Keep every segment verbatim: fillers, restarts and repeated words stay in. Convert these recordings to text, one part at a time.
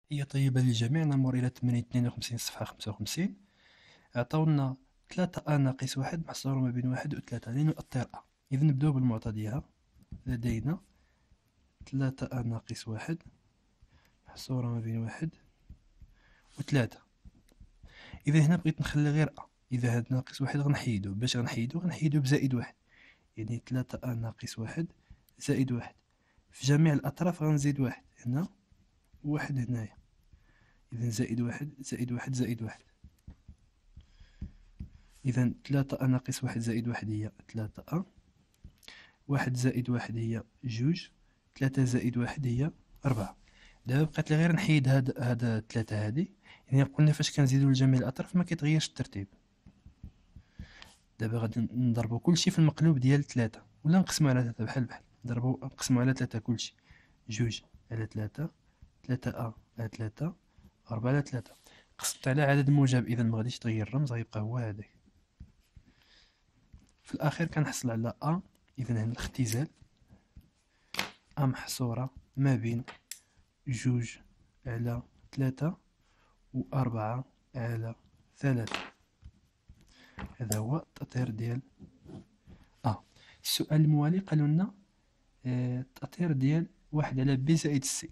هي طيبة للجميع. نمر إلى تمرين اثنين وخمسين صفحة خمسة وخمسين. عطاونا ثلاثة أ ناقص واحد محصورة ما بين واحد و ثلاثة لنؤطر أ. إذا نبداو بالمعطى ديالها. لدينا ثلاثة أ ناقص واحد محصورة ما بين واحد و ثلاثة. إذا هنا بغيت نخلي غير أ، إذا هاد ناقص واحد غنحيدو، باش غنحيدو غنحيدو بزائد واحد، يعني ثلاثة أ ناقص واحد زائد واحد. في جميع الأطراف غنزيد واحد هنا وواحد هنايا. إذا زائد واحد زائد واحد زائد واحد. إذا ثلاثة أ ناقص واحد زائد واحد هي ثلاثة أ، واحد زائد واحد هي جوج، ثلاثة زائد واحد هي أربعة. دابا بقات لي غير نحيد هاد هاد ثلاثة هادي، يعني قلنا فاش كنزيدو لجميع الأطراف ما كيتغيرش الترتيب. دابا غادي نضربو كلشي في المقلوب ديال ثلاثة، ولا نقسمو على ثلاثة بحال بحال. نضربو نقسمو على ثلاثة كلشي، جوج على ثلاثة، ثلاثة أ على ثلاثة، أربعة على ثلاثة. قسمت على عدد موجب، إذا مغاديش يتغير الرمز، غيبقى هو هداك. في الأخير كنحصل على أ. إذا هنا الاختزال أ محصورة ما بين جوج على ثلاثة و أربعة على ثلاثة. هذا هو التأطير ديال أ. السؤال الموالي قالوا لنا التأطير ديال واحد على بي زائد سي.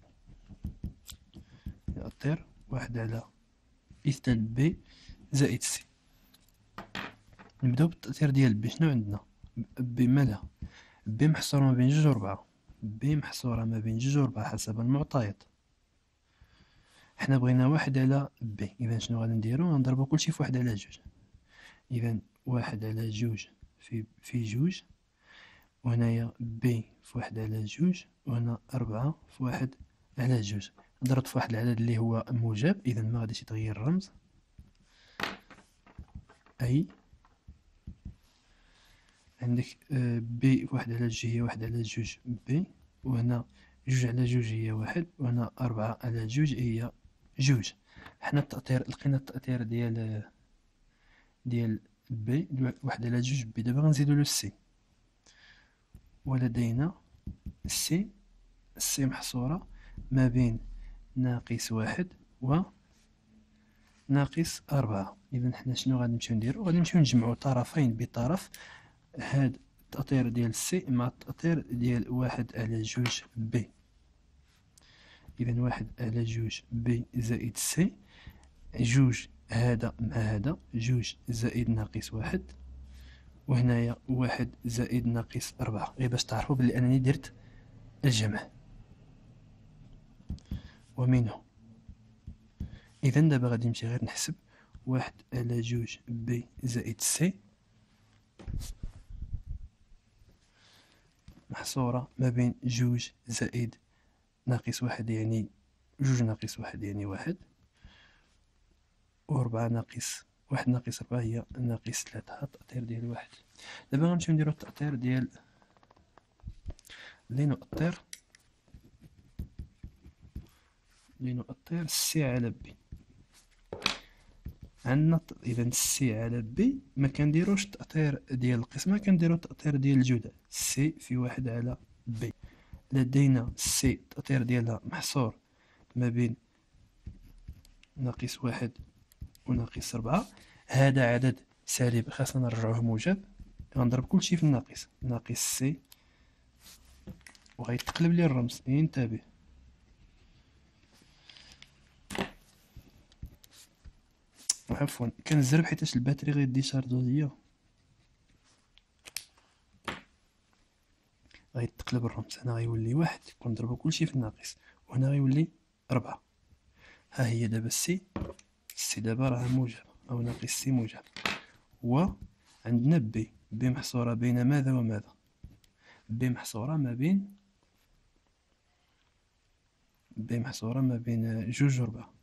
التأطير واحد على اثنان بي زائد سي. نبداو بالتأطير ديال بي. شنو عندنا؟ بي مالها؟ بي محصورة ما بين جوج و ربعة. بي محصورة ما بين جوج و ربعة حسب المعطيات. حنا بغينا واحد على بي، إذا شنو غادي نديرو؟ غنضربو كلشي في واحد على جوج. إذا واحد على جوج في في جوج، وهنايا بي في واحد على جوج، وهنا أربعة في واحد على جوج. ضربت في واحد العدد اللي هو موجب، إذا ما غاديش يتغير الرمز. أي عندك بي واحد على جوج هي واحد على جوج بي، وهنا جوج على جوج هي واحد، وهنا أربعة على جوج هي جوج. حنا التأطير لقينا التأطير ديال ديال بي واحد على جوج بي. دابا غنزيدو له سي، ولدينا سي. سي محصورة ما بين ناقص واحد و ناقص أربعة. إذا حنا شنو غادي نمشيو نديرو؟ غادي نمشيو نجمعو طرفين بطرف هاد التأطير ديال سي مع التأطير ديال واحد على جوج بي. إذا واحد على جوج بي زائد سي، جوج هذا مع هذا، جوج زائد ناقص واحد، وهنايا واحد زائد ناقص أربعة، غير باش تعرفوا بلي أنني درت الجمع. ومنه إذا دابا غادي نمشي غير نحسب واحد على جوج بي زائد سي محصورة ما بين جوج زائد ناقص واحد، يعني جوج ناقص واحد يعني واحد، و ربعة ناقص واحد ناقص ربعة هي ناقص ثلاثة. هاد التأطير ديال واحد. دابا غنمشيو نديرو التأطير ديال لنؤطر لنؤطر سي على بي. عندنا إذا سي على بي ما كنديروش التأطير ديال القسمة، كنديرو التأطير ديال الجدول. سي في واحد على بي. لدينا سي التأطير ديالها محصور ما بين ناقص واحد وناقص ربعة. هذا عدد سالب خاصنا نرجعوه موجب. غنضرب كلشي في الناقص، ناقص سي، وغيتقلب لي الرمز. انتبه. عفوا كنزرب حيتاش الباتري غيدي شارجو ليا، غيتقلب الرمز. هنا غيولي واحد، كنضربو كلشي في الناقص، وهنا غيولي ربعة. ها هي دابا سي. سي دابا راه موجب او ناقص سي موجب. وعندنا بي. بي محصورة بين ماذا وماذا؟ بي محصورة ما بين بي محصورة ما بين جوج و ربعة.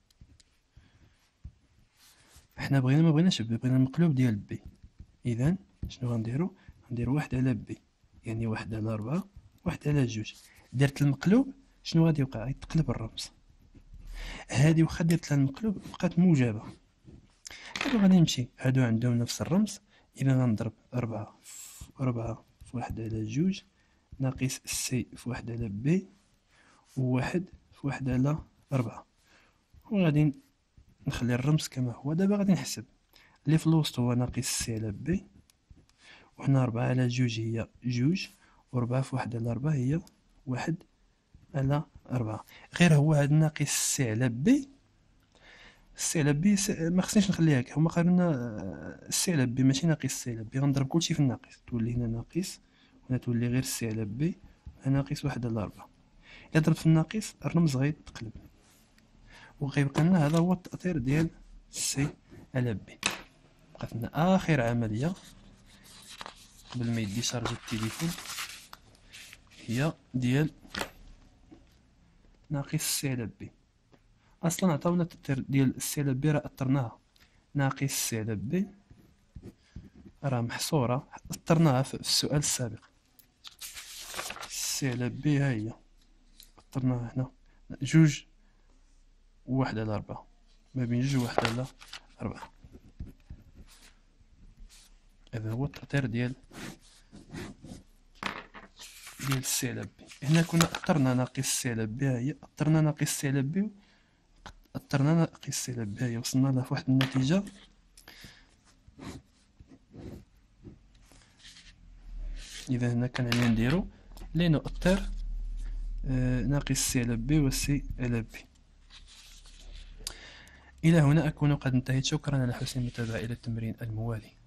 حنا بغينا ما بغيناش بي، بغينا المقلوب ديال بي. إذا شنو غنديرو؟ غنديرو واحد على بي، يعني واحد على ربعة، واحد على جوج. درت المقلوب، شنو غادي يوقع؟ غيتقلب الرمز. هادي واخا درت لها المقلوب بقات موجبة. دابا غادي نمشي، هادو عندهم نفس الرمز. إذا غنضرب ربعة في ربعة في واحد على جوج، ناقص سي في واحد على بي، وواحد في واحد على ربعة. وغادي نخلي الرمز كما هو. دابا غادي نحسب اللي في الوسط هو ناقص سي على بي، وحنا ربعة على جوج هي جوج، وربعة في واحد على ربعة هي واحد على ربعة. غير هو هاد ناقص سي على بي، سي على بي ما خصنيش نخليها هكا، هما قالولنا سي على بي ماشي ناقص سي على بي. غنضرب كلشي في الناقص، تولي هنا ناقص، وهنا تولي غير سي على بي، هنا ناقص واحد على ربعة. إلا ضربت في الناقص الرمز غيتقلب، وغيبقى لنا هذا هو التأثير ديال سي على بي. بقات لنا آخر عملية قبل ما يدي شارجي التليفون، هي ديال ناقص سي على بي. اصلا عطاونا التأثير ديال سي على بي، راه اثرناها. ناقص سي على بي راه محصورة، اثرناها في السؤال السابق. سي على بي ها هي اثرناها هنا، جوج وواحد على ربعة، ما بين جوج وواحد على ربعة. هذا هو التأثير ديال ديال سي على بي. هنا كنا اثرنا ناقص سي على بي ها هي، اثرنا ناقص سي على بي، اثرنا ناقص سي على بي ها هي، وصلنا لها فواحد النتيجة. إذا هنا كان علينا نديرو لي نؤثر آه ناقص سي على بي وسي على بي. إلى هنا أكون قد انتهيت. شكرا على حسن المتابعة. إلى التمرين الموالي.